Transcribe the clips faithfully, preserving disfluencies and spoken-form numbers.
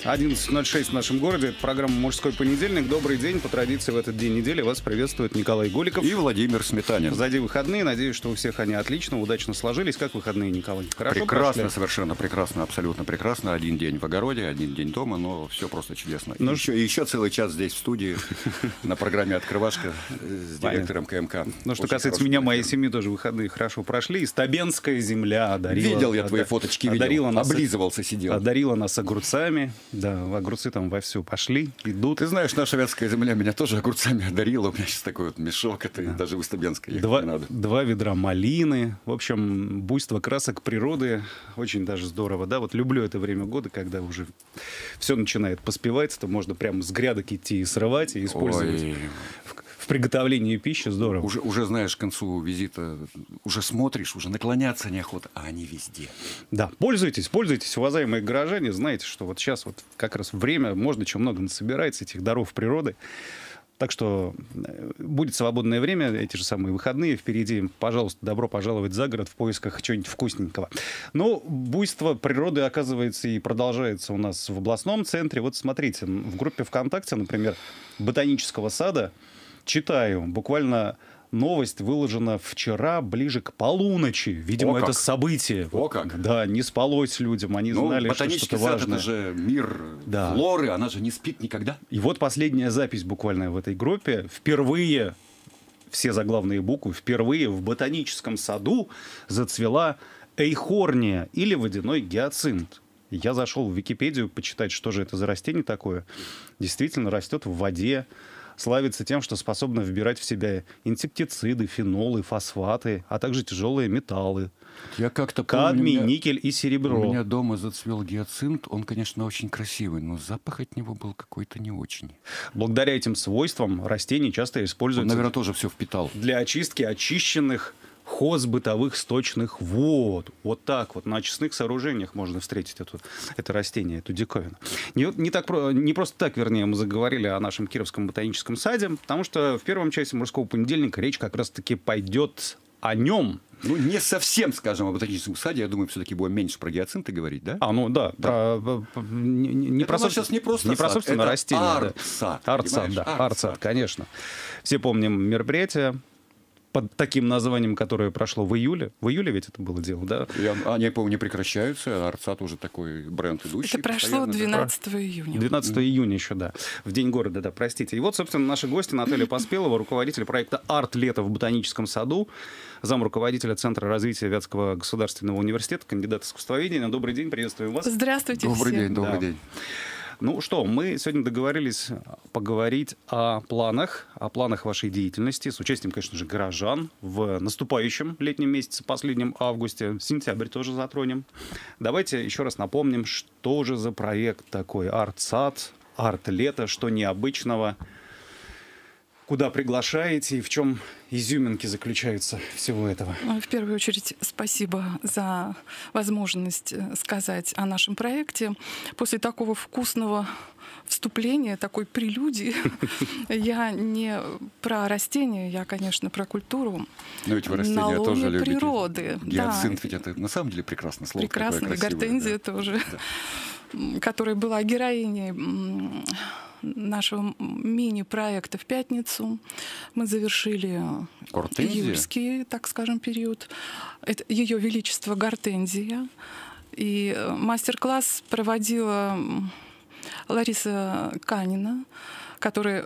одиннадцать ноль шесть в нашем городе. Это программа «Мужской понедельник». Добрый день. По традиции в этот день недели вас приветствует Николай Голиков и Владимир Сметанин. Позади выходные. Надеюсь, что у всех они отлично, удачно сложились. Как выходные, Николай? Хорошо прекрасно, прошли? Совершенно прекрасно, абсолютно прекрасно. Один день в огороде, один день дома, но все просто чудесно. Ну, и еще, и еще целый час здесь в студии на программе «Открывашка» с директором КМК. Ну, что касается меня, моей семьи тоже выходные хорошо прошли. И Стабенская земля одарила... Видел я твои фоточки, видел. Облизывался, сидел. Одарила нас огурцами. Да, огурцы там вовсю пошли, идут. Ты знаешь, наша вятская земля меня тоже огурцами одарила. У меня сейчас такой вот мешок, это да. Даже в Стабенской ехать два, не надо. Два ведра малины. В общем, буйство красок природы. Очень даже здорово, да? Вот люблю это время года, когда уже все начинает поспевать, то можно прямо с грядок идти и срывать, и использовать в, в приготовлении пищи. Здорово. Уже, уже знаешь, к концу визита, уже смотришь, уже наклоняться неохота, а они везде. Да, пользуйтесь, пользуйтесь, уважаемые горожане. Знаете, что вот сейчас вот как раз время, можно чем много насобирается этих даров природы. Так что будет свободное время, эти же самые выходные впереди. Пожалуйста, добро пожаловать за город в поисках чего-нибудь вкусненького. Но буйство природы, оказывается, и продолжается у нас в областном центре. Вот смотрите, в группе ВКонтакте, например, Ботанического сада, читаю, буквально... Новость выложена вчера ближе к полуночи. Видимо, О, это как. событие. О, как. Да, не спалось людям. Они ну, знали, что что-то важное. Это же мир да. флоры, она же не спит никогда. И вот последняя запись буквально в этой группе. Впервые, все заглавные буквы, впервые в ботаническом саду зацвела эйхорния или водяной гиацинт. Я зашел в Википедию почитать, что же это за растение такое. Действительно растет в воде. Славится тем, что способна вбирать в себя инсектициды, фенолы, фосфаты, а также тяжелые металлы. Я как-то кадмий, помню, никель и серебро. У меня дома зацвел гиацинт. Он, конечно, очень красивый, но запах от него был какой-то не очень. Благодаря этим свойствам растения часто используются... Он, наверное, тоже все впитал. Для очистки очищенных хозбытовых сточных вод. Вот так вот на очистных сооружениях можно встретить эту, это растение, эту диковину. Не, не, так, не просто так, вернее, мы заговорили о нашем Кировском ботаническом саде, потому что в первом части «Мужского понедельника» речь как раз-таки пойдет о нем. Ну, не совсем, скажем, о ботаническом саде. Я думаю, все-таки будем меньше про гиацинты говорить, да? А, ну да. да. Про, не не, про, сейчас не просто не про собственно растение. Арт-сад. Да. Арт-сад, да. Арт-сад, конечно. Все помним мероприятие под таким названием, которое прошло в июле. В июле ведь это было дело, да? Я, они, я помню, не прекращаются. Арт-сад уже такой бренд идущий. Это прошло двенадцатого июня. двенадцатого июня еще, да. В День города, да, простите. И вот, собственно, наши гости Наталья Поспелова, руководитель проекта «Арт-лето» в Ботаническом саду, замруководителя Центра развития Вятского государственного университета, кандидат искусствоведения. Добрый день, приветствуем вас. Здравствуйте Добрый всем. день, добрый да. день. Ну что, мы сегодня договорились поговорить о планах, о планах вашей деятельности, с участием, конечно же, горожан в наступающем летнем месяце, последнем августе, сентябрь тоже затронем. Давайте еще раз напомним, что же за проект такой «Арт-сад», «Арт-лето», что необычного, куда приглашаете и в чем изюминки заключаются всего этого? В первую очередь, спасибо за возможность сказать о нашем проекте. После такого вкусного вступления, такой прелюдии, я не про растения, я, конечно, про культуру. Но ведь вы растения тоже любите. Природы. Гиацинт, ведь это на самом деле прекрасное слово. Прекрасное, гортензия тоже, которая была героиней нашего мини-проекта в пятницу. Мы завершили Гортензия? июльский, так скажем, период. Это Ее Величество Гортензия. И мастер-класс проводила Лариса Канина, которая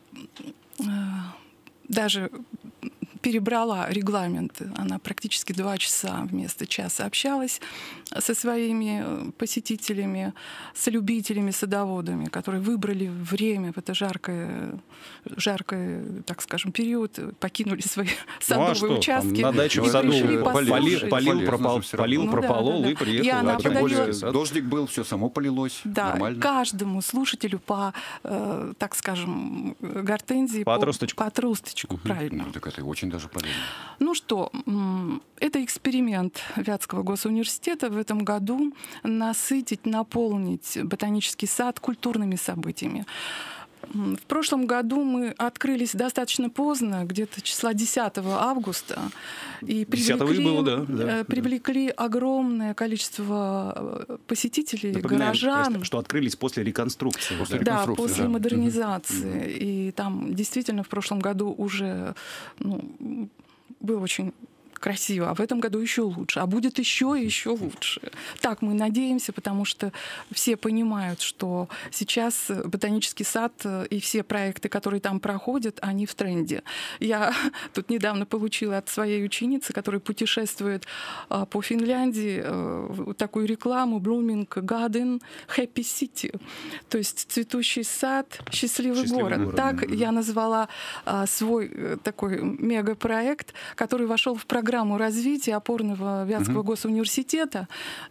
даже перебрала регламент. Она практически два часа вместо часа общалась со своими посетителями, с любителями, садоводами, которые выбрали время в это жаркое, жаркое, так скажем, период, покинули свои садовые ну, а участки. Там, на даче в саду полил, полил, пропал, полил, ну, прополол да, да, да. и приехал. И она а тем подает... более дождик был, все само полилось. Да, нормально. Каждому слушателю по, э, так скажем, гортензии, по отросточку, по, по отросточку, угу. правильно. Ну, так это очень даже полезно. Ну что, это эксперимент Вятского госуниверситета в этом году насытить, наполнить ботанический сад культурными событиями. В прошлом году мы открылись достаточно поздно, где-то числа десятого августа, и привлекли, было, да, да, привлекли да. огромное количество посетителей, Напоминаем, горожан. Что открылись после реконструкции. После да, реконструкции, после да. модернизации. Угу. И там действительно в прошлом году уже ну, было очень красиво, а в этом году еще лучше, а будет еще и еще лучше. Так мы надеемся, потому что все понимают, что сейчас ботанический сад и все проекты, которые там проходят, они в тренде. Я тут недавно получила от своей ученицы, которая путешествует по Финляндии, такую рекламу Blooming Garden Happy City, то есть цветущий сад, счастливый, счастливый город. город. Так mm-hmm. я назвала свой такой мегапроект, который вошел в программу программу развития опорного Вятского uh-huh. госуниверситета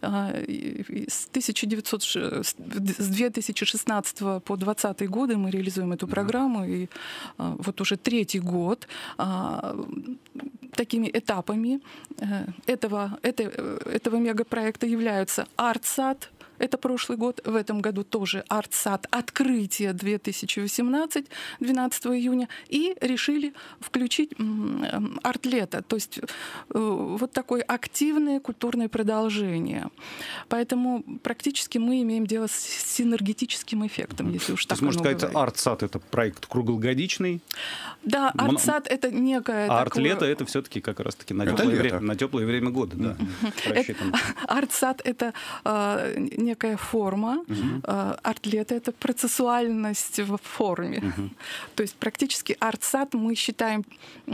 с, с две тысячи шестнадцатого по двадцатый годы мы реализуем эту uh-huh. программу, и вот уже третий год такими этапами этого, это, этого мегапроекта являются Артсад. Это прошлый год. В этом году тоже Артсад открытие две тысячи восемнадцать, двенадцатого июня. И решили включить арт-лето. То есть вот такое активное культурное продолжение. Поэтому практически мы имеем дело с синергетическим эффектом, если уж так можно сказать, говорить. Артсад — это проект круглогодичный. Да, Артсад — это некое А такое... арт-лето — это все-таки как раз-таки на теплое время, на теплое время года. Да, рассчитано. Артсад — это некая форма, uh-huh. а, арт-лето — это процессуальность в форме. Uh-huh. То есть практически арт-сад мы считаем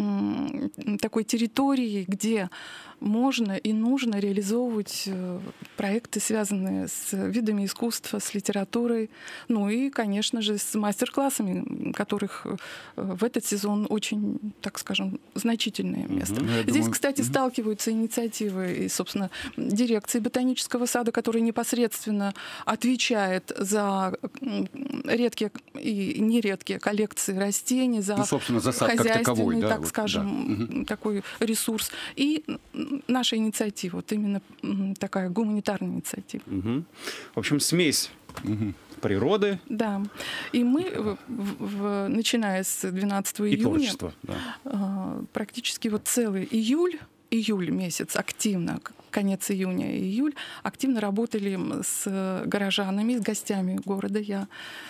м, такой территорией, где можно и нужно реализовывать проекты, связанные с видами искусства, с литературой, ну и, конечно же, с мастер-классами, которых в этот сезон очень, так скажем, значительное место. Mm-hmm. Здесь, думаю... кстати, mm-hmm. сталкиваются инициативы и, собственно, дирекции ботанического сада, которая непосредственно отвечает за редкие и нередкие коллекции растений, за, ну, собственно, за сад как таковой, да, так вот, скажем, да. такой ресурс. И наша инициатива, вот именно такая гуманитарная инициатива. Угу. В общем, смесь угу. природы. Да. И мы, в, в, начиная с двенадцатого июня, творчество, да. э, практически вот целый июль, июль месяц активно, конец июня и июль, активно работали с горожанами, с гостями города. Я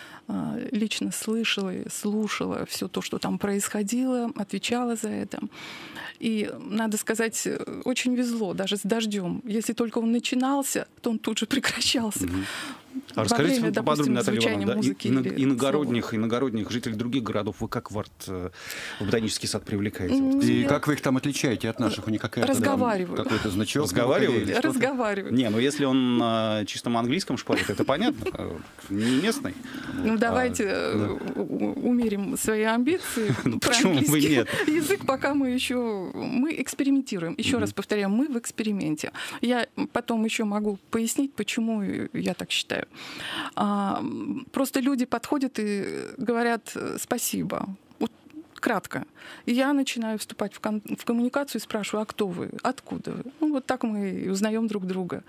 лично слышала и слушала все то, что там происходило, отвечала за это. И, надо сказать, очень везло, даже с дождем. Если только он начинался, то он тут же прекращался. Угу. А расскажите время, поподробнее, Наталья Ивановна, да, музыки ино- иногородних, иногородних жителей других городов вы как в, арт, в ботанический сад привлекаете? Вот, и как вы их там отличаете от наших? У них какая-то разговариваю. Там, какой-то значок? Разговариваю? Разговариваю. Не, ну если он на чистом английском шпарит, это понятно, не местный. Ну давайте а, да. умерим свои амбиции. Ну почему бы нет? Язык пока мы еще... Мы экспериментируем. Еще mm-hmm. раз повторяю, мы в эксперименте. Я потом еще могу пояснить, почему я так считаю. А, просто люди подходят и говорят спасибо. Вот кратко. И я начинаю вступать в, кон- в коммуникацию и спрашиваю, а кто вы? Откуда вы? Ну, вот так мы и узнаем друг друга.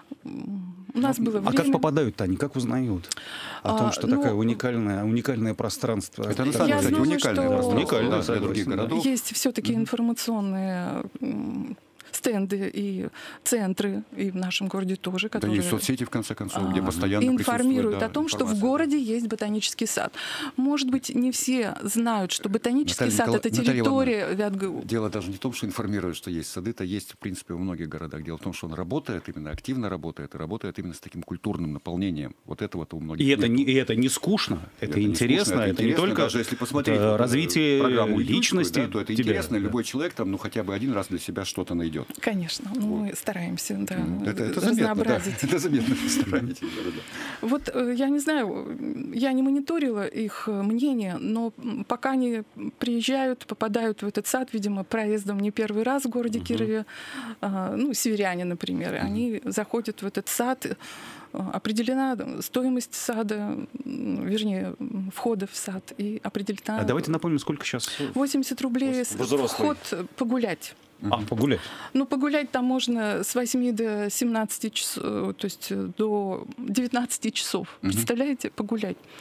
У нас было время... А как попадают-то они? Как узнают о том, что а, такое ну, уникальное, уникальное пространство? Это на самом деле уникальное пространство. Уникальное для других городов. Есть все-таки mm-hmm. информационные стенды и центры, и в нашем городе тоже, которые... Да, есть соцсети, в конце концов, а, где постоянно информируют да, о том, что в городе есть ботанический сад. Может быть, не все знают, что ботанический Наталья сад Никола... — это территория ВятГУ. Дело даже не в том, что информируют, что есть сады, это есть, в принципе, во многих городах. Дело в том, что он работает, именно активно работает, и работает именно с таким культурным наполнением. Вот этого-то у многих и это, не, и это не скучно, это, это интересно, не скучно, это, это интересно, не только даже если посмотреть это развитие программу личности, да, то это тебя, интересно, да. любой человек там, ну, хотя бы один раз для себя что-то найдет. Конечно, ну, мы стараемся, да, это, это разнообразить. Заметно, да. Это заметно, стараетесь. Вот я не знаю, я не мониторила их мнение, но пока они приезжают, попадают в этот сад, видимо, проездом не первый раз в городе uh-huh. Кирове, ну, северяне, например, uh-huh. они заходят в этот сад, определена стоимость сада, вернее, входа в сад, и определена... А давайте напомним, сколько сейчас... восемьдесят рублей вход погулять. А, погулять? Ну, погулять там можно с восьми до семнадцати часов, то есть до девятнадцати часов. Mm-hmm. Представляете, погулять.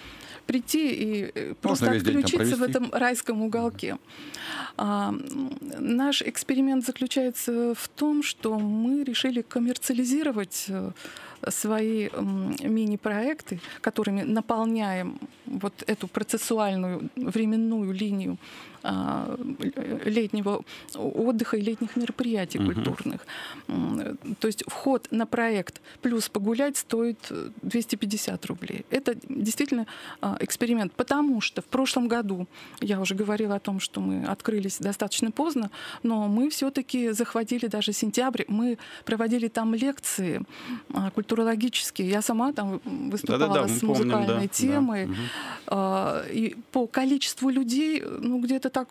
прийти и просто отключиться в этом райском уголке. А, наш эксперимент заключается в том, что мы решили коммерциализировать свои мини-проекты, которыми наполняем вот эту процессуальную временную линию а, летнего отдыха и летних мероприятий uh-huh. культурных. То есть вход на проект плюс погулять стоит двести пятьдесят рублей. Это действительно а, эксперимент, потому что в прошлом году, я уже говорила о том, что мы открылись достаточно поздно, но мы все-таки захватили даже сентябрь, мы проводили там лекции а, культурологические. Я сама там выступала Да-да-да, с музыкальной помним, да. темой. Да. А, и по количеству людей, ну, где-то так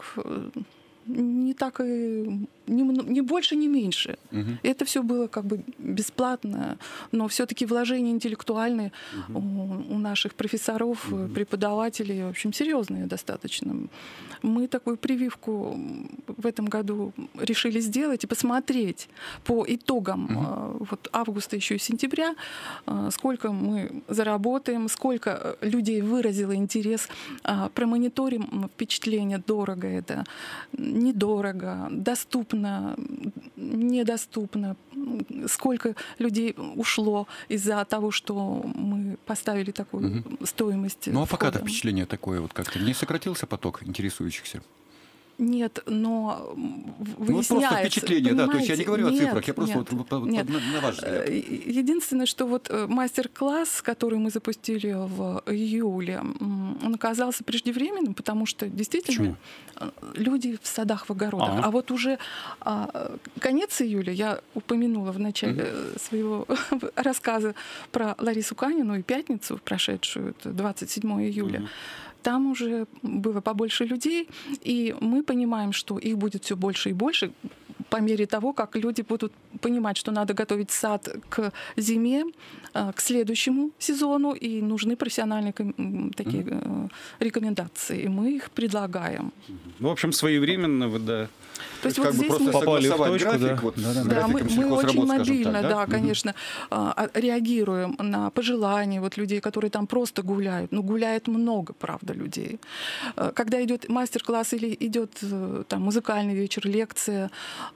не так и не, не больше, не меньше. Угу. Это все было как бы бесплатно, но все-таки вложения интеллектуальные угу. у, у наших профессоров, угу. преподавателей, в общем, серьезные достаточно. Мы такую прививку в этом году решили сделать и посмотреть по итогам угу. вот, августа еще и сентября, сколько мы заработаем, сколько людей выразило интерес, промониторим впечатление, дорого это, недорого, доступно, недоступно, сколько людей ушло из-за того, что мы поставили такую угу. стоимость. Ну а пока-то впечатление такое, вот как-то не сократился поток интересующихся? Нет, но выясняется... Ну, вот просто впечатление, да, то есть я не говорю нет, о цифрах, я просто нет, вот, нет. На, на ваш взгляд. Единственное, что вот мастер-класс, который мы запустили в июле, он оказался преждевременным, потому что действительно Почему? люди в садах, в огородах. А, а вот уже а, конец июля, я упомянула в начале угу. своего рассказа про Ларису Канину и пятницу прошедшую, это двадцать седьмого июля, угу. там уже было побольше людей, и мы понимаем, что их будет все больше и больше по мере того, как люди будут понимать, что надо готовить сад к зиме, к следующему сезону, и нужны профессиональные такие mm-hmm. рекомендации, и мы их предлагаем. В общем, своевременно вы, да. То есть вот здесь мы попали в точку, график, да. Вот, да, да, да. Мы, мы очень работ, мобильно, так, да, да, угу. конечно, реагируем на пожелания вот людей, которые там просто гуляют. Ну, гуляет много, правда, людей. Когда идет мастер-класс или идет там музыкальный вечер, лекция,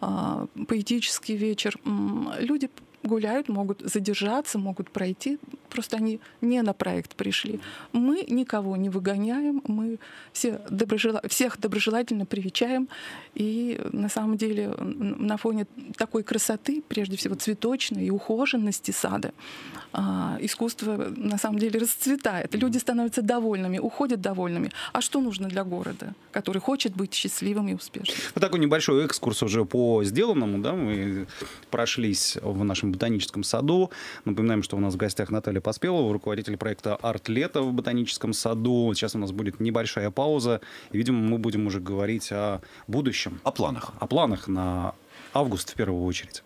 поэтический вечер, люди гуляют, могут задержаться, могут пройти. Просто они не на проект пришли. Мы никого не выгоняем, мы все доброжел... всех доброжелательно привечаем. И на самом деле на фоне такой красоты, прежде всего цветочной и ухоженности сада, искусство на самом деле расцветает. Люди становятся довольными, уходят довольными. А что нужно для города, который хочет быть счастливым и успешным? Вот такой небольшой экскурс уже по сделанному. Да? Мы прошлись в нашем ботаническом саду. Напоминаем, что у нас в гостях Наталья Поспелова, руководитель проекта «Арт-лето» в ботаническом саду. Сейчас у нас будет небольшая пауза. И, видимо, мы будем уже говорить о будущем. О планах. О планах на август в первую очередь.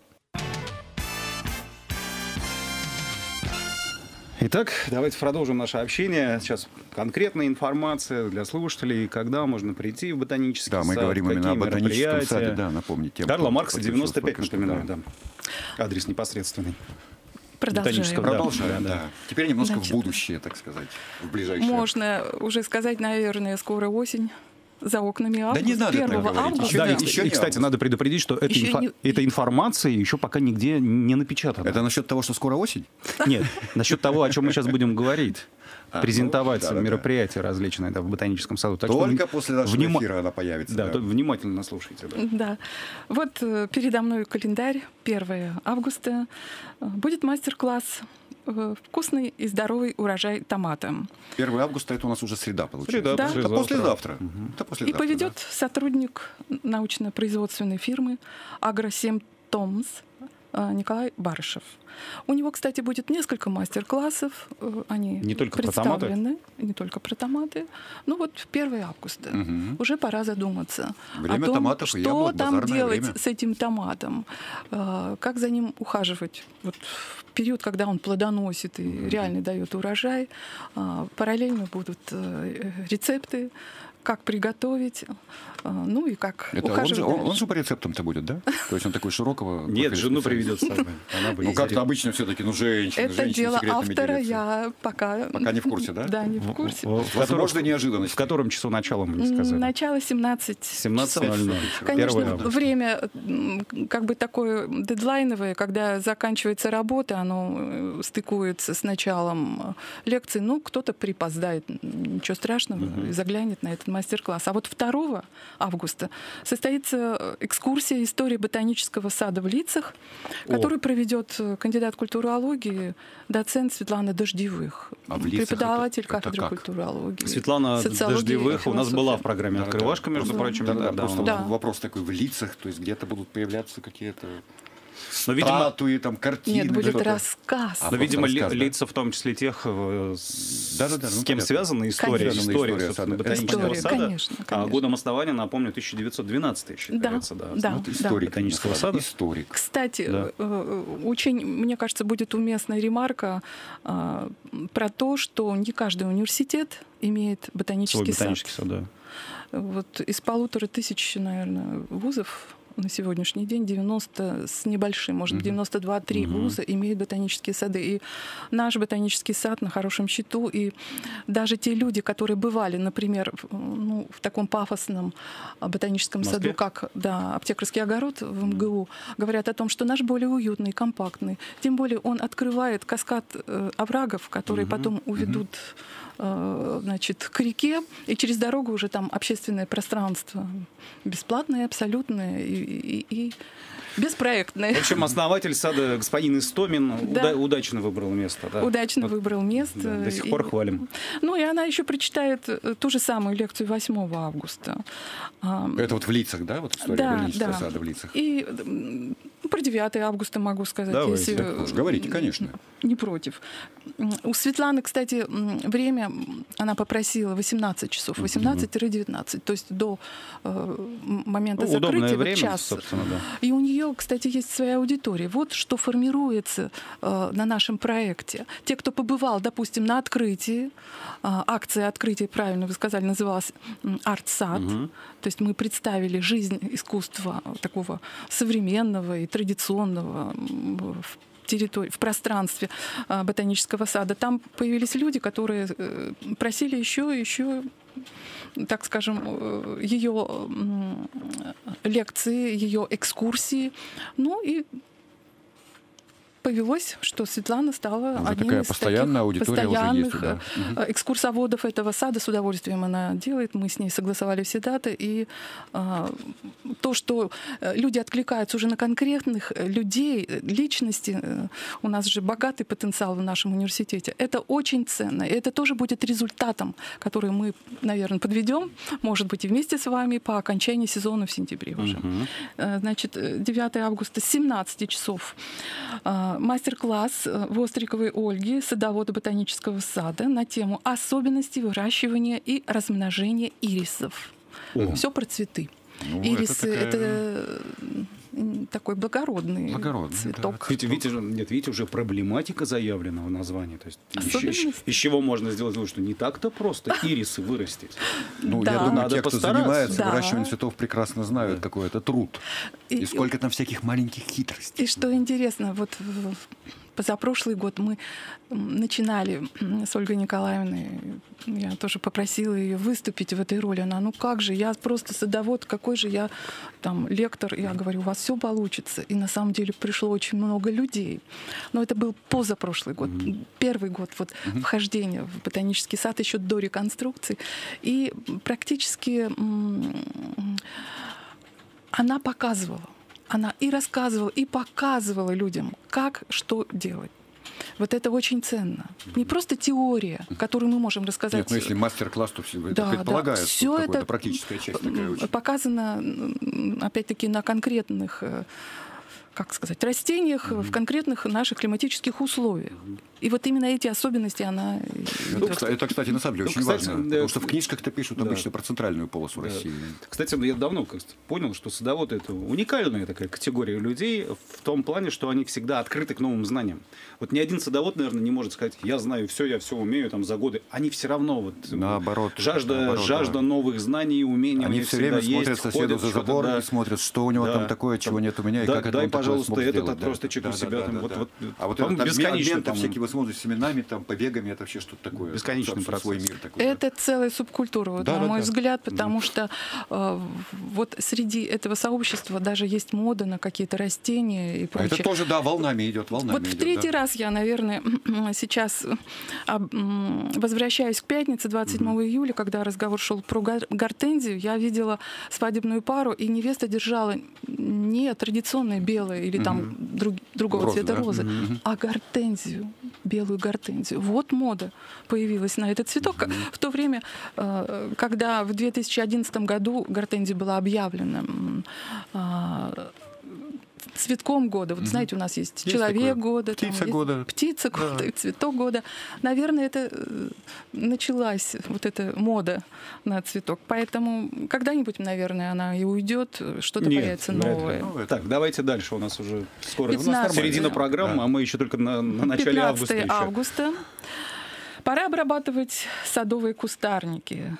Итак, давайте продолжим наше общение. Сейчас конкретная информация для слушателей, когда можно прийти в ботанический да, сад, мы говорим именно о ботаническом мероприятия. саде, да, напомнить тем, Карла Маркса, девяносто пять, что, напоминаю, да. да. Адрес непосредственный. Продолжаем. Продолжаем, да, да. да. Теперь немножко Значит, в будущее, так сказать, в ближайшее. Можно уже сказать, наверное, скоро осень. За окнами августа. Да не надо первого августа. Да, да. И, и, кстати, август. Надо предупредить, что эта, инфо... не... эта информация еще пока нигде не напечатана. Это насчет того, что скоро осень? Нет, насчет того, о чем мы сейчас будем говорить. А, презентовать ну, да, мероприятия да. различные да, в ботаническом саду. Так Только что, после нашего вним... эфира она появится. Да, да. внимательно слушайте. Да. да. Вот передо мной календарь, первого августа. Будет мастер-класс «Вкусный и здоровый урожай томата». первого августа это у нас уже среда, получается. Среда, да. Это послезавтра. Угу. Это И послезавтра, поведет да. сотрудник научно-производственной фирмы «Агросем Томс» Николай Барышев. У него, кстати, будет несколько мастер-классов. Они не только представлены. Не только про томаты. Ну вот первого августа. Угу. Уже пора задуматься время о том, томатов что и яблок, там делать время. с этим томатом. Как за ним ухаживать. Вот в период, когда он плодоносит и угу. реально дает урожай. Параллельно будут рецепты, как приготовить, ну и как Это он ухаживать же, он, дальше. он же по рецептам-то будет, да? То есть он такой широкого... Нет, жену приведет с собой. Она будет Ну, как-то директор. обычно все-таки, ну, женщины, Это женщины дело секретами автора, делятся. я пока... Пока не в курсе, да? Да, не в курсе. В, в Возможно, котором, неожиданность. в котором часу начала мы не сказали? Начало семнадцать семнадцать часов. ноль ноль. Конечно, Первое августа. время м, как бы такое дедлайновое, когда заканчивается работа, оно э, стыкуется с началом э, лекции. Ну, кто-то припоздает, ничего страшного, и заглянет на этот мастер-класс. А вот второго августа состоится экскурсия истории ботанического сада в Лицах, О. которую проведет э, кандидат культурологии, доцент Светлана Дождевых, А в Лицах преподаватель это- это кафедры как? культурологии. Светлана социологии и Дождевых у нас философии. была в программе Да, «Открывашка», между да. прочим. Да, да, недавно. просто Да. вопрос такой в лицах, то есть где-то будут появляться какие-то Но, видимо, статуи, там, картины. Нет, будет что-то. рассказ. А, но, видимо, ли- рассказ, да? лица в том числе тех, э, с, Да-да-да, ну, с кем понятно. связана история, Конечно. история, История собственно, сада. ботанического История, сада. конечно, А конечно. годом основания, напомню, тысяча девятьсот двенадцатый считается. Да, Да, да. Вот историк ботанического назвали. сада. Историк. Кстати, Да. э, очень, мне кажется, будет уместная ремарка э, про то, что не каждый университет имеет Свой ботанический, ботанический сад, да. сад. Вот из полутора тысяч, наверное, вузов на сегодняшний день девяносто с небольшим, может, девяносто два-три Мгм. вуза имеют ботанические сады. И наш ботанический сад на хорошем счету. И даже те люди, которые бывали, например, в, ну, в таком пафосном а, ботаническом В Москве? саду, как да, Аптекарский огород в МГУ, говорят о том, что наш более уютный, компактный. Тем более он открывает каскад э, оврагов, которые Мгм. потом уведут э, значит, к реке, и через дорогу уже там общественное пространство. Бесплатное, абсолютное и, и- и беспроектное. В общем, основатель сада господин Истомин Да. уда- удачно выбрал место. Да. Удачно Вот, выбрал место. да, до сих И- пор хвалим. Ну, и она еще прочитает э, ту же самую лекцию восьмого августа. А, Это вот в лицах, да? Вот история Да, ботанического да. сада в лицах. И м, про девятое августа могу сказать, Давайте. если Так уж говорите, конечно. не против. М, У Светланы, кстати, м, время м, она попросила восемнадцать часов, восемнадцать-девятнадцать, то есть до э, м, момента Ну, закрытия удобное вот время, час. собственно, да. И у нее, кстати, есть своя аудитория. Вот что формируется э, на нашем проекте. Те, кто побывал, допустим, на открытии, э, акция открытия, правильно вы сказали, называлась м, «Арт-сад». Мгм. То есть мы представили жизнь искусства такого современного и традиционного м, в территории, в пространстве а, ботанического сада. Там появились люди, которые э, просили еще, еще, так скажем, э, ее м, лекции, ее экскурсии. Ну и повелось, что Светлана стала Уже одним такая из постоянная таких аудитория уже есть, постоянных да. э, экскурсоводов этого сада. С удовольствием она делает. Мы с ней согласовали все даты. И а, то, что э, люди откликаются уже на конкретных э, людей, э, личности, э, у нас же богатый потенциал в нашем университете, это очень ценно. И это тоже будет результатом, который мы, наверное, подведем, может быть, и вместе с вами по окончании сезона в сентябре уже. Мгм. Э, Значит, э, девятое августа с семнадцати часов э, мастер-класс э, Востриковой Ольги, садовода ботанического сада, на тему особенности выращивания и размножения ирисов. О. Все про цветы. Ну, это Ирисы — такая- это м, такой благородный, Благородный, цветок. Ведь, видите, же- нет, видите, уже проблематика заявлена в названии. То есть из, Особенности. из чего можно сделать вывод, что не так-то просто ирисы вырастить. Ну, Да. я думаю, Надо те, кто постараться. занимается Да. выращиванием цветов, прекрасно знают, какой это труд. И, И- сколько там всяких маленьких хитростей. И что интересно, вот в- в позапрошлый год мы м, начинали м, с Ольгой Николаевной, я тоже попросила ее выступить в этой роли. Она, ну как же, я просто садовод, какой же я там лектор. Я говорю, у вас все получится. И на самом деле пришло очень много людей. Но это был позапрошлый год, первый год вот вхождения в ботанический сад еще до реконструкции. И практически м, она показывала. Она и рассказывала, и показывала людям, как, что делать. Вот это очень ценно. Не просто теория, которую мы можем рассказать. Нет, ну если мастер-класс, то все это Да, предполагает, да. что Всё какая-то это, практическая часть такая м, очень. показано, м, опять-таки, на конкретных э, как сказать, растениях mm-hmm. в конкретных наших климатических условиях. Mm-hmm. И вот именно эти особенности она... Ну, это, это, кстати, на самом деле ну, очень кстати, важно, да, потому что в книжках-то пишут да. обычно про центральную полосу да. России. Кстати, я давно понял, что садоводы — это уникальная такая категория людей в том плане, что они всегда открыты к новым знаниям. Вот ни один садовод, наверное, не может сказать: я знаю все, я все умею там за годы. Они все равно вот наоборот, жажда, наоборот, жажда да. новых знаний, умений. Они все время есть, смотрят соседу за забор да. и смотрят, что у него да. там такое, чего нет у меня, и да, как это дай, он такое пожалуйста, смог этот сделать. отросточек да, у да, себя. да, там, да, вот, да. вот, а вот этот бесконечно там всякие возможности семенами, там, побегами, это вообще что-то такое. Бесконечный процесс. Свой мир такой. Это целая субкультура, вот, да, на да, мой да. взгляд, потому mm-hmm. что э, вот среди этого сообщества даже есть мода на какие-то растения и прочее. А это тоже, да, волнами идет, волнами Вот идет, в третий да. раз я, наверное, сейчас возвращаюсь к пятнице, двадцать седьмого mm-hmm. июля, когда разговор шел про гортензию, я видела свадебную пару, и невеста держала не традиционное белое или там mm-hmm. друг, другого розы, цвета да? розы, mm-hmm. а гортензию, белую гортензию. Вот мода появилась на этот цветок. Mm-hmm. В то время, когда в две тысячи одиннадцатом году гортензия была объявлена цветком года. Вот mm-hmm. знаете, у нас есть, есть человек такое. Года, птица там, года, птица да. года, цветок года. Наверное, это началась вот эта мода на цветок. Поэтому когда-нибудь, наверное, она и уйдет, что-то Нет, появится новое. Ну, так, давайте дальше. У нас уже скоро пятнадцатое середина программы, да. а мы еще только на, на начале августа. пятнадцатого августа. Пора обрабатывать садовые кустарники.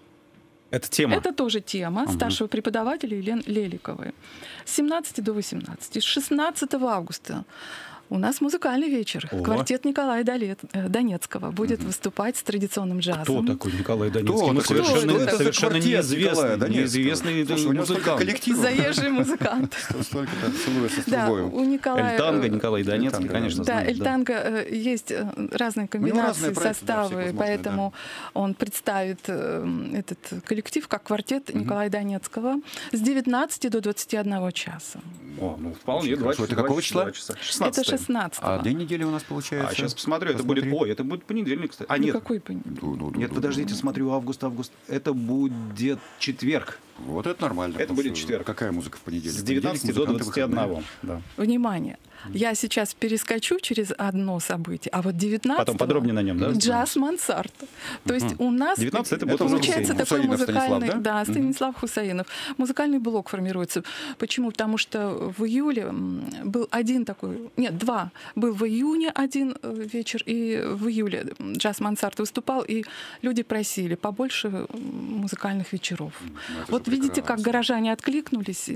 Это тема? Это тоже тема uh-huh. старшего преподавателя Елены Леликовой. С семнадцатого до восемнадцатого. С шестнадцатого августа у нас музыкальный вечер. Ого. Квартет Николая Донецкого будет угу. выступать с традиционным джазом. Кто такой Николай Донецкий? Кто? Мы Кто? совершенно, Кто совершенно неизвестный, неизвестный Слушай, музыкант. Заезжий музыкант. Столько-то целуя со да, у Николая... Эльтанго, Николай Донецкий, Эльтанго, конечно, да. знаешь, Эльтанго да. есть разные комбинации, составы, поэтому да. он представит этот коллектив как квартет угу. Николая Донецкого с девятнадцати до двадцати одного часа. О, ну вполне, два часа. Это какого числа? Это шестнадцатого. А день недели у нас получается? А сейчас посмотрю, это будет... Ой, это будет понедельник, кстати. А, ну, нет. Какой понедельник? Ну, ну, нет, ну, подождите, ну, смотрю, август, август. Это будет четверг. Вот это нормально. Это будет четверг. Какая музыка в понедельник? С девятнадцати до двадцати одного. Да. Внимание. Я сейчас перескочу через одно событие, а вот девятнадцатого... Потом подробнее на нем, да? Джаз Мансард. То есть у нас девятнадцатое это получается Хусаинов. такой музыкальный... Станислав, да? да, Станислав Хусаинов. Музыкальный блок формируется. Почему? Потому что в июле был один такой... Нет, два. Был в июне один вечер, и в июле Джаз Мансард выступал, и люди просили побольше музыкальных вечеров. Ну, вот видите, как горожане откликнулись.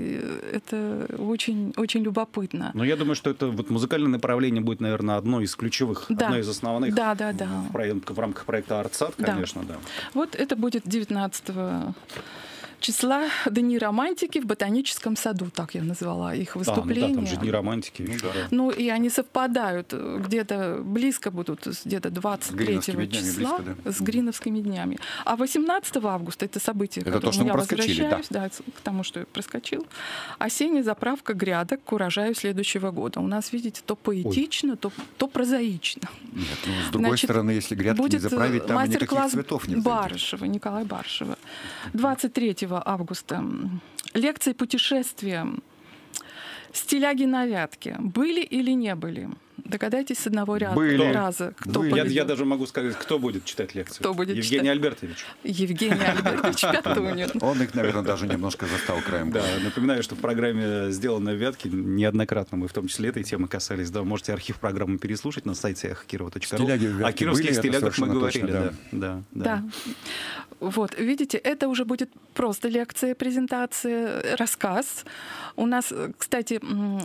Это очень, очень любопытно. Но я думаю, что это вот музыкальное направление будет, наверное, одно из ключевых, да. одно из основных да, да, да. В, в рамках проекта «Артсад», конечно, да. да. Вот это будет девятнадцатого числа Дни романтики в Ботаническом саду, так я назвала их выступление. А, ну да, там же Дни романтики. Ну, да. ну и они совпадают, где-то близко будут, где-то двадцать третьего числа близко, да. с Гриновскими днями. А восемнадцатого августа это событие, это к то, что я мы возвращаюсь, да. да, к тому, что я проскочил. Осенняя заправка грядок к урожаю следующего года. У нас, видите, то поэтично, то, то прозаично. Нет, ну, с другой Значит, стороны, если грядки не заправить, там никаких цветов не Барышева, Николая Барышева. двадцать третьего августа. Лекции путешествия. Стиляги на Вятке. Были или не были? Догадайтесь с одного ряда, были. раза. Кто я, я даже могу сказать, кто будет читать лекции. Кто будет Евгений читать? Альбертович. Евгений Альбертович Пятунин. Он их, наверное, даже немножко застал краем. Да, напоминаю, что в программе «Сделано в Вятке» неоднократно мы в том числе этой темы касались. Да, можете архив программы переслушать на сайте эхо кирова точка ру. О кировских стилягах мы говорили. Точно, да. Да, да. да. Вот, видите, это уже будет просто лекция, презентация, рассказ. У нас, кстати...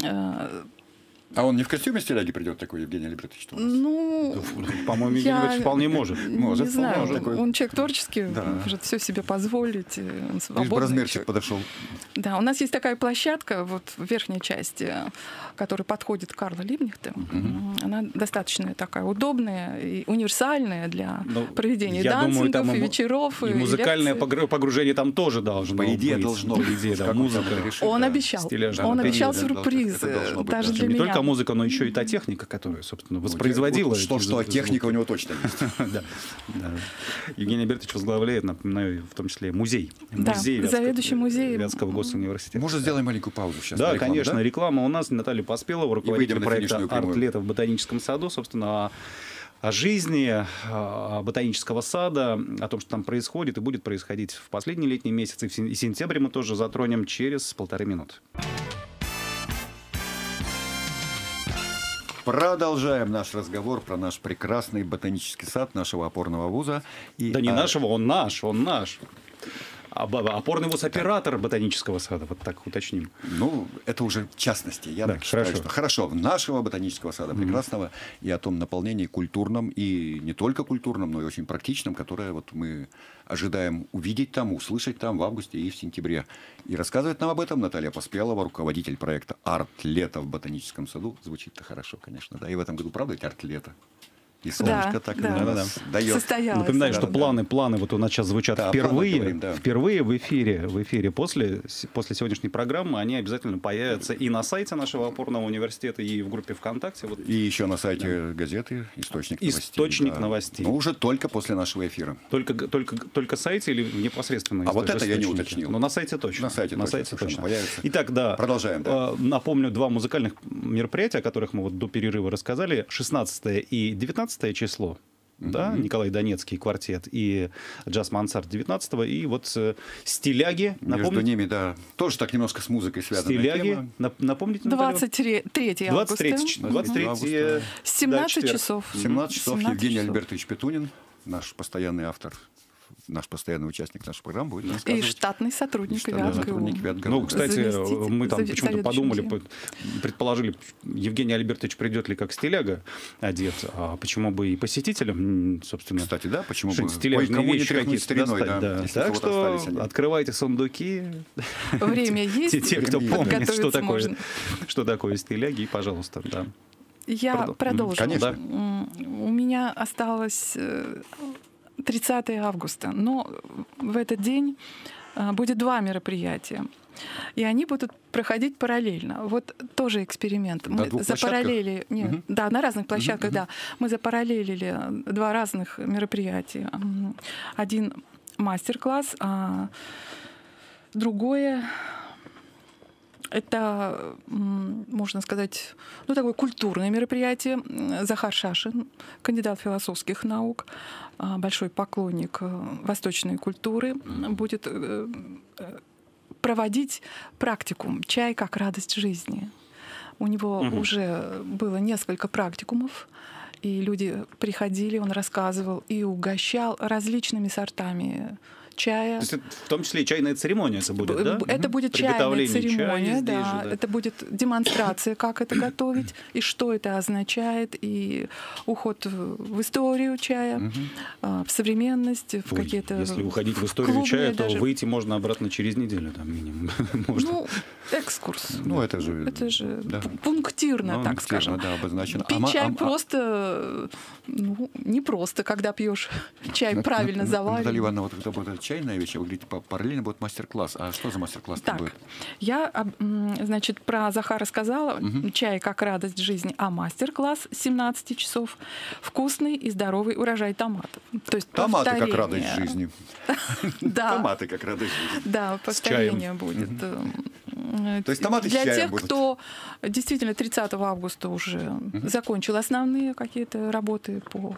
А он не в костюме стиляги придет, такой Евгений Альбертович? Ну, по-моему, Евгений Альбертович вполне может. Может, не знаю, может. Он, он человек творческий, да. может все себе позволить. Он свободный. Лишь бы размерчик подошел. Да, у нас есть такая площадка вот в верхней части, которая подходит к Карлу Либнихту. Угу. Она достаточно такая удобная и универсальная для ну, проведения дансингов думаю, и вечеров. И, и музыкальное лекции. Погружение там тоже должно быть. По идее, должно быть. По идее, да, музыка. Он обещал. Он обещал сюрпризы. Даже для меня. музыка, но еще и та техника, которая, собственно, воспроизводила. Вот что, что техника у него точно есть. Да, да. Евгений Альбертович возглавляет, напоминаю, в том числе музей. Да, Музей Вятского- заведующий музеем. Вятского госуниверситета. Может, сделаем маленькую паузу сейчас? Да, на рекламу, конечно. да? Реклама у нас. Наталья Поспелова, руководитель выйдем на проекта финишную прямую. «Арт-лето» в Ботаническом саду. Собственно, о, о жизни о Ботанического сада, о том, что там происходит и будет происходить в последние летние месяцы. И сентябрь мы тоже затронем через полторы минуты. Продолжаем наш разговор про наш прекрасный ботанический сад нашего опорного вуза. И, Да не а, нашего, он наш, он наш. А б- опорный вуз оператор Ботанического сада, вот так уточним. Ну, это уже в частности. Я Да, так считаю, хорошо. что хорошо, нашего ботанического сада прекрасного и о том наполнении культурном, и не только культурном, но и очень практичном, которое вот мы ожидаем увидеть там, услышать там в августе и в сентябре. И рассказывает нам об этом Наталья Поспелова, руководитель проекта «Арт-лето» в Ботаническом саду. Звучит-то хорошо, конечно, да. И в этом году, правда, ведь «Арт-лето». И солнышко Да, так да. на Да, нас дает. Состоялось. Напоминаю, Да, что да. планы, планы вот у нас сейчас звучат Да, о впервые, планах говорим, да. впервые в эфире, в эфире после, с- после сегодняшней программы, они обязательно появятся и на сайте нашего опорного университета, и в группе ВКонтакте. Вот И еще на сайте газеты «Источник новостей». «Источник да. новостей». Но уже только после нашего эфира. только, только, только сайте или непосредственно? А из вот той же это я не источники? уточнил. Но на сайте точно. На сайте точно, совершенно появится. Итак, да. Продолжаем, да. Э, Напомню, два музыкальных мероприятия, о которых мы вот до перерыва рассказали. шестнадцатое и девятнадцатое число. Да, Николай Донецкий квартет и джаз мансард девятнадцатого. И вот э, стиляги. Между Напомните, ними, да, тоже так немножко с музыкой связанная стиляги. тема. Нап- Напомните, Наталья? двадцать третьего августа. двадцать третьего двадцать третьего семнадцать часов. семнадцать часов семнадцать Евгений часов. Альбертович Петунин, наш постоянный автор, наш постоянный участник нашей программы, будет И рассказывать. штатный сотрудник штатный Вятской сотрудник ОУ. Вятгородка. Ну, кстати, Заместитель- мы там зави- почему-то заведующий подумали, музеем. по- предположили, Евгений Альбертович придет ли как стиляга одет, а почему бы и посетителям, м, собственно, Кстати, да, почему бы... что-нибудь Ой, стиляжные кому не вещи тряхнуть какие-то стариной, достать, да, да. если Так у кого-то что остались они. открывайте сундуки. Время есть. Те, те, кто Время есть, помнит, что Готовиться такое, можно. что такое стиляги, и, пожалуйста, да. Я Продол- продолжу. Конечно. М, У меня осталось э, тридцатого августа, но в этот день э, будет два мероприятия. И они будут проходить параллельно. Вот тоже эксперимент. На двух площадках? запараллелили. Нет, Мгм. да, на разных площадках, мгм. да. Мы запараллелили два разных мероприятия. М, Один мастер-класс, а другое это, м, можно сказать, ну, такое культурное мероприятие. М, Захар Шашин, кандидат философских наук, а, большой поклонник э, восточной культуры, м, будет э, э, проводить практикум «Чай как радость жизни». У него Мгм. уже было несколько практикумов, и люди приходили, он рассказывал и угощал различными сортами чая. То есть это в том числе и чайная церемония это будет, да? Б- Это будет чайная Приготовление чая церемония, здесь да. же, да. Это будет демонстрация, как это готовить, и что это означает, и уход в в историю чая, а, в современность, в Ой, какие-то... если уходить в историю клубные чая, то даже. выйти можно обратно через неделю, там, минимум. Можно. Ну, экскурс. Ну, это же... Это же да. пу- пунктирно, Ну, так пунктирно, скажем. да, обозначено. Пить А ма- чай а- а- просто, ну, не просто, когда пьешь чай Нат- правильно Нат- заварен. Наталья Ивановна, вот это будет чайная вещь, а вы говорите, па- параллельно будет мастер-класс. А что за мастер-класс там Так, будет? я, об- м, значит, про Захара сказала. Чай как радость жизни, а мастер-класс с семнадцати часов. Вкусный и здоровый урожай томатов. То есть Томаты как повторение. радость жизни. Да, Томаты как радость жизни. да, повторение будет. Э, То есть томаты с Для чаем тех, будут. кто действительно тридцатого августа уже закончил основные какие-то работы по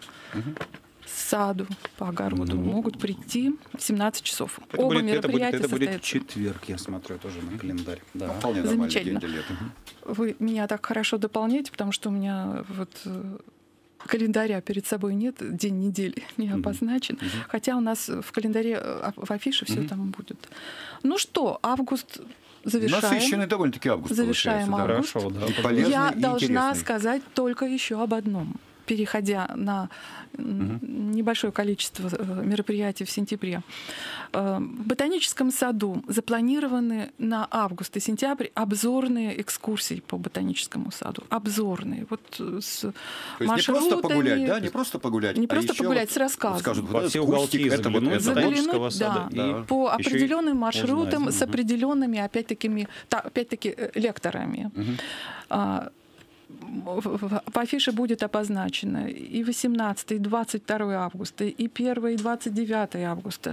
саду, по огороду, могут прийти в семнадцать часов. Это Оба будет, это будет, мероприятия это будет состоятся. четверг, я смотрю, тоже на календарь. Да. Вполне нормальный день Замечательно. для лета. Вы меня так хорошо дополняете, потому что у меня вот э, календаря перед собой нет, день недели не обозначен. Хотя у нас в календаре, э, в афише все там будет. Ну что, август завершаем. Насыщенный довольно-таки август Завершаем получается, да. август. Хорошо, да. И полезный, Я и должна интересный. сказать только еще об одном. Переходя на м, небольшое количество э, мероприятий в сентябре. Э, В ботаническом саду запланированы на август и сентябрь обзорные экскурсии по ботаническому саду. Обзорные. Вот э, с То есть не просто маршрутами. погулять, да, не просто погулять, Не а просто еще погулять вот с рассказом. Скажут, Во вот все этот уголки кустик, это вот заглянуть это вот. ботанического Заглянуть, сада. да, И по еще и определенным маршрутам, узнать. с Мгм. определенными, опять-таки, та- опять-таки э, лекторами. А, в афише будет обозначено и восемнадцатое, и двадцать второе августа, и первое, и двадцать девятое августа,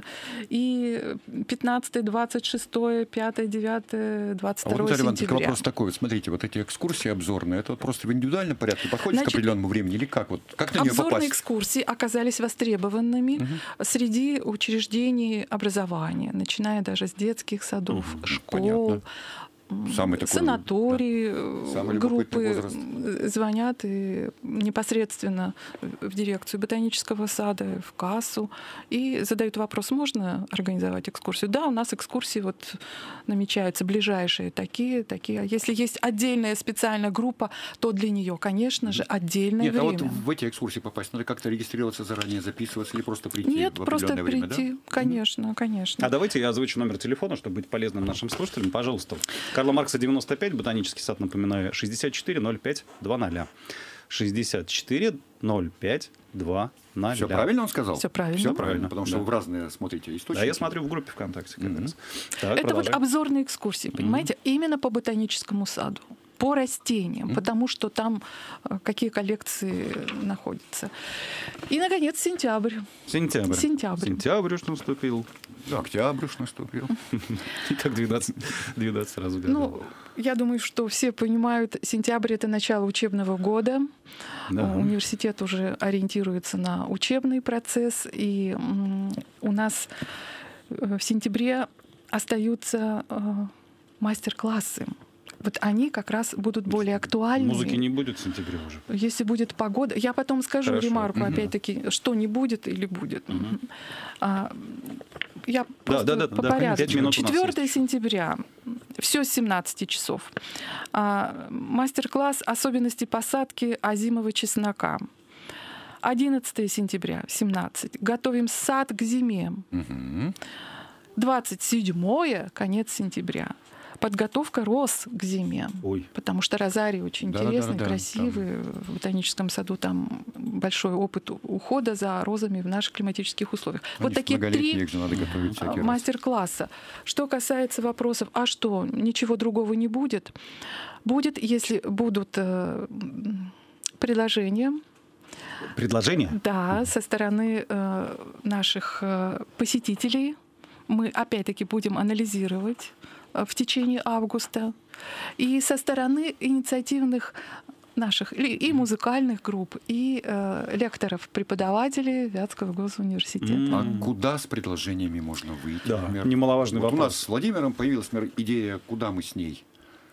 и пятнадцатое, двадцать шестое, пятое, девятое, двадцать второе а вот, Наталья Ивановна, сентября. вопрос такой. Вот смотрите, вот эти экскурсии обзорные, это вот просто в индивидуальном порядке подходит Значит, к определенному времени или как? Вот, как на нее обзорные попасть? экскурсии оказались востребованными Угу. среди учреждений образования, начиная даже с детских садов, Угу, школ, понятно. Самый такой, санатории, да, самый любопытный группы возраст. звонят и непосредственно в дирекцию ботанического сада, в кассу, и задают вопрос, можно организовать экскурсию? Да, у нас экскурсии вот намечаются ближайшие такие, такие. А если есть отдельная специальная группа, то для нее, конечно же, отдельное Нет, время. а вот в эти экскурсии попасть надо как-то регистрироваться заранее, записываться или просто прийти Нет, в просто определенное время, прийти, да? конечно, конечно. А давайте я озвучу номер телефона, чтобы быть полезным нашим слушателям. Пожалуйста. Карла Маркса, девяносто пять, Ботанический сад, напоминаю, шестьдесят четыре ноль пять двадцать. шестьдесят четыре ноль пять двадцать. Все правильно он сказал? Все правильно. Все правильно, потому что Да. вы в разные смотрите источники. Да, я смотрю в группе ВКонтакте как Мгм. раз. Так, Это вот продолжай. обзорные экскурсии, понимаете, именно по ботаническому саду, по растениям, потому что там э, какие коллекции находятся. И, наконец, сентябрь. Сентябрь. Сентябрь. Сентябрь уж наступил. Да, октябрь уж наступил. И так двенадцать, двенадцать раз в году. Ну, я думаю, что все понимают, сентябрь — это начало учебного года. Да. Университет уже ориентируется на учебный процесс, и м, у нас э, в сентябре остаются э, мастер-классы. Вот они как раз будут более актуальны. Музыки не будет в сентябре уже. Если будет погода, я потом скажу Хорошо. ремарку, Мгм. опять-таки, что не будет или будет. Мгм. А, я просто да, да, по да, порядку. пять минут у нас четвёртое есть. сентября, все с семнадцати часов. А, мастер-класс «Особенности посадки озимого чеснока». одиннадцатое сентября, семнадцать. Готовим сад к зиме. Мгм. двадцать седьмое, конец сентября. Подготовка роз к зиме. Ой. Потому что розарий очень Да, да, интересный, да, да, красивый. В ботаническом саду там большой опыт ухода за розами в наших климатических условиях. Они вот ж такие многолетние, три их же надо готовить а, всякий раз. мастер-класса. Что касается вопросов, а что, ничего другого не будет? Будет, если будут э, м, предложения, Предложение? да, со стороны э, наших э, посетителей. Мы опять-таки будем анализировать э, в течение августа. И со стороны инициативных наших и и музыкальных групп, и э, лекторов, преподавателей Вятского госуниверситета. М. А куда с предложениями можно выйти? Да, например? немаловажный Вот у вопрос. нас с Владимиром появилась, например, идея, куда мы с ней.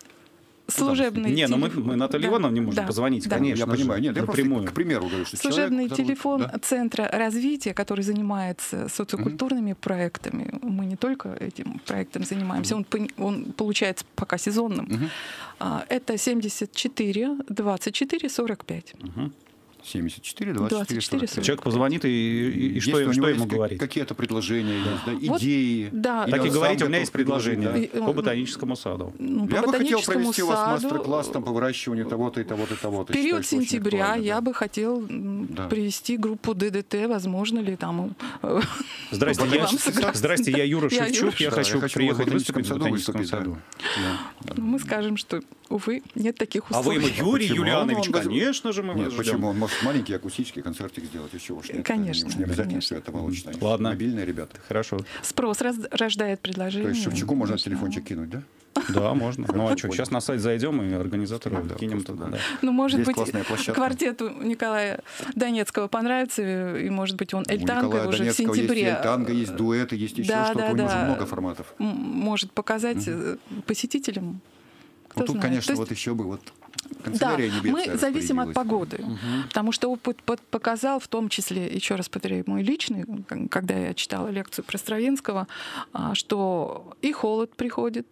Служебный Не, ну мы, телефон- мы Наталье да, Ивановне можем да, позвонить, да. конечно. Я понимаю, же, нет, я просто напрямую. к примеру говорю, что Служебный человек, который- телефон да. Центра развития, который занимается социокультурными проектами. Мы не только этим проектом занимаемся, он, пон- он получается пока сезонным. Мгм. А, Это семьдесят четыре двадцать четыре сорок пять. Мгм. семьдесят четыре двадцать четыре сорок пять. Человек позвонит, и, и- и что, Если у что него ему есть как- говорить? Какие-то предложения, есть, да, Вот, идеи. да. Или Так и он говорите, сам у меня готов есть предложение предложить, да. по ботаническому саду. Ну, по Я бы хотел ботаническому провести у вас саду мастер-класс там, по выращиванию того-то и того-то и того-то. В период Считаю, что очень сентября актуально, я да. бы хотел м, Да. привести группу ДДТ, возможно ли там... э, Здрасте, я, Ботанический сад. здрасте, я Юра Я Шевчук, я Юра. Да, хочу я хочу приехать в ботаническом выступить в саду ботаническом выступить, саду. Да. Мы скажем, что, увы, нет таких А вы ему условий. Юрий Почему? Юлианович, Он даже- конечно же, мы Нет, вас почему? ждем. Он может маленький акустический концертик сделать, еще уж нет. Конечно, Уж не обязательно конечно. все это молочное. Ладно. Мобильные ребята. Хорошо. Спрос раз- рождает предложение. То есть Шевчуку можно конечно. телефончик кинуть, да? Да, можно. Ну а что, Понял. сейчас на сайт зайдем и организатору Да, кинем просто туда. да. да. Ну, может Здесь быть, классная площадка. квартету Николая Донецкого понравится, и, может быть, он У Эль-Танго Николая уже в Донецкого сентябре есть эль-танго, есть дуэты, есть еще Да, что-то. да, У него же да. много форматов. м- может показать э, посетителям. Кто Вот тут, знает. конечно, То есть, вот еще бы вот да, канцелярия небесная мы зависим от распорядилась. погоды, потому что опыт под- показал, в том числе, еще раз повторяю, мой личный, к- когда я читала лекцию про Стравинского, а, что и холод приходит,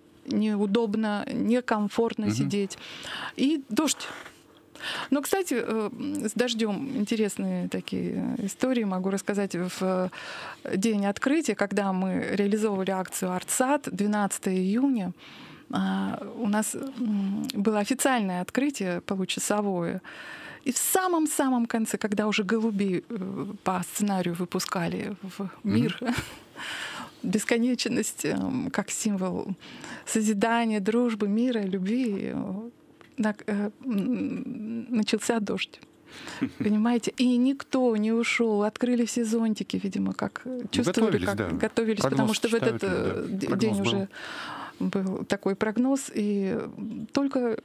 неудобно, некомфортно Мгм. сидеть, и дождь. Но, кстати, э, с дождем интересные такие истории могу рассказать. В день открытия, когда мы реализовывали акцию «Артсад», двенадцатого июня, а, у нас м, было официальное открытие получасовое. И в самом-самом конце, когда уже голубей э, по сценарию выпускали в мир, бесконечность, э, как символ созидания, дружбы, мира, любви, э, так, э, начался дождь. Понимаете? И никто не ушел. Открыли все зонтики, видимо, как чувствовали, готовились, как да. готовились, Прогноз потому что в читают, этот да. э, Прогноз день был. уже был такой прогноз, и только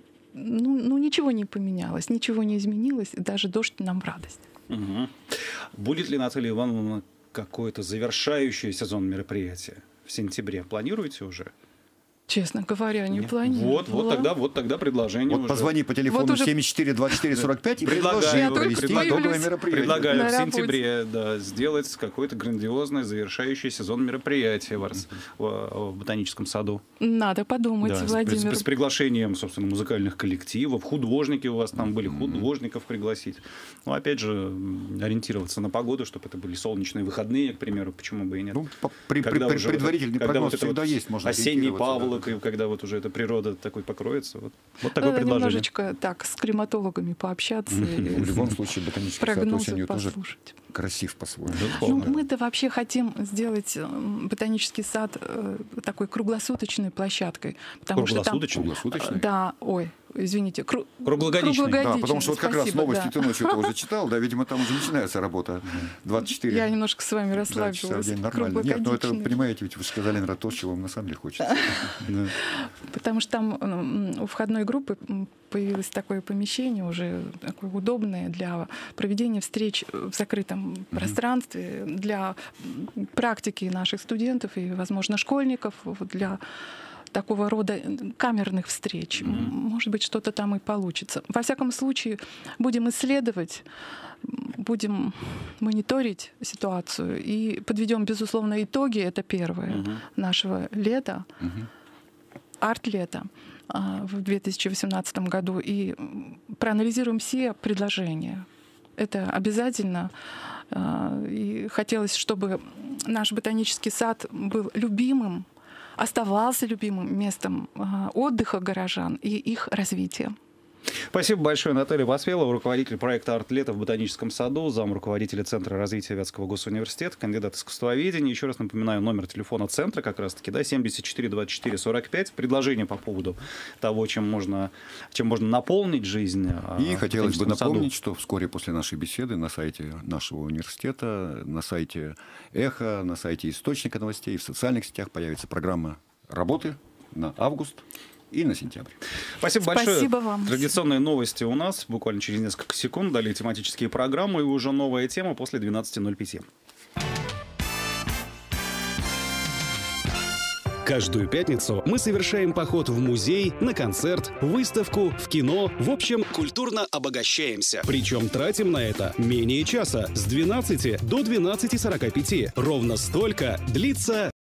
ну, ну, ничего не поменялось, ничего не изменилось, и даже дождь нам в радость. Угу. Будет ли, Наталья Ивановна, какое-то завершающее сезон мероприятие в сентябре? Планируете уже? Честно говоря, не Нет. планирую. Вот, вот тогда, вот тогда предложение Вот уже. позвони по телефону Вот уже- семь четыре двадцать четыре сорок пять и Предлагаю, предложи Я только провести появлюсь. итоговое мероприятие. Предлагаю На в работе. сентябре, да, сделать какое-то грандиозное завершающий сезон мероприятие в, Арс- в- в ботаническом саду. Надо подумать, Да, с, Владимир. с- с приглашением, собственно, музыкальных коллективов, художники у вас там были, художников пригласить. Ну, опять же, м, ориентироваться на погоду, чтобы это были солнечные выходные, к примеру, почему бы и нет. Ну, по- при- Когда при- уже вот предварительный это- когда прогноз вот это всегда вот есть, можно осенний ориентироваться, да. павлок, и когда вот уже эта природа такой покроется. Вот, вот такое Надо предложение. немножечко так с климатологами пообщаться и В любом случае, ботанический сад прогнозы осенью тоже послушать. красив по-своему. Ну, Безусловно. мы-то вообще хотим сделать э, ботанический сад э, такой круглосуточной площадкой. Потому что там, Круглосуточный? Круглосуточный? да, ой, извините, кру- Круглогодичный. Да, потому что вот как раз спасибо, новости да. ты ночью это уже читал, да, видимо, там уже начинается работа двадцать четыре. Я немножко с вами Да, часа в расслабилась. день нормально. Нет, ну это, Круглогодичный. понимаете, ведь вы сказали, наверное, то, чего вам на самом деле хочется. Да. Потому что там м, у входной группы м, появилось такое помещение уже такое удобное для проведения встреч в закрытом пространстве, для м, практики наших студентов и, возможно, школьников, вот для такого рода камерных встреч. М, Может быть, что-то там и получится. Во всяком случае, будем исследовать, м, будем мониторить ситуацию и подведем, безусловно, итоги. Это первое Мгм. нашего лета, Мгм. арт-лета а, в две тысячи восемнадцатом году и м, проанализируем все предложения. Это обязательно. а, И хотелось, чтобы наш ботанический сад был любимым, оставался любимым местом а, отдыха горожан и их развития. Спасибо большое, Наталья Поспелова, руководитель проекта «Арт-лето» в Ботаническом саду, зам руководителя Центра развития Вятского госуниверситета, кандидат искусствоведения. Еще раз напоминаю, номер телефона центра как раз-таки, да, семьдесят четыре двадцать четыре сорок пять. Предложение по поводу того, чем можно, чем можно наполнить жизнь. И в хотелось бы Ботаническом саду. напомнить, что вскоре после нашей беседы на сайте нашего университета, на сайте «Эхо», на сайте «Источника новостей», в социальных сетях появится программа работы на август и на сентябрь. Спасибо большое. Спасибо вам. Традиционные новости у нас буквально через несколько секунд. Далее тематические программы и уже новая тема после двенадцати ноль пять. Каждую пятницу мы совершаем поход в музей, на концерт, выставку, в кино. В общем, культурно обогащаемся. Причем тратим на это менее часа. С двенадцати до двенадцати сорока пяти. Ровно столько длится